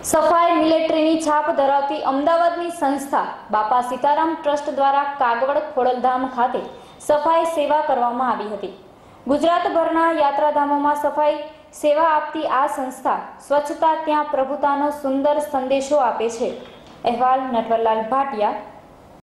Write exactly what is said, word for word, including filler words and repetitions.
સફાઈ મિલિટરીની છાપ ધરાવતી અમદાવાદની સંસ્થા બાપા સીતારામ ટ્રસ્ટ દ્વારા કાગવડ ખોડલધામ ખાતે સફાઈ સેવા કરવામાં આવી હતી। ગુજરાતભરના યાત્રાધામોમાં સફાઈ સેવા આપતી આ સંસ્થા સ્વચ્છતા ત્યાં પ્રભુતાનો સુંદર સંદેશો આપે છે। અહેવાલ નટવરલાલ ભાટિયા।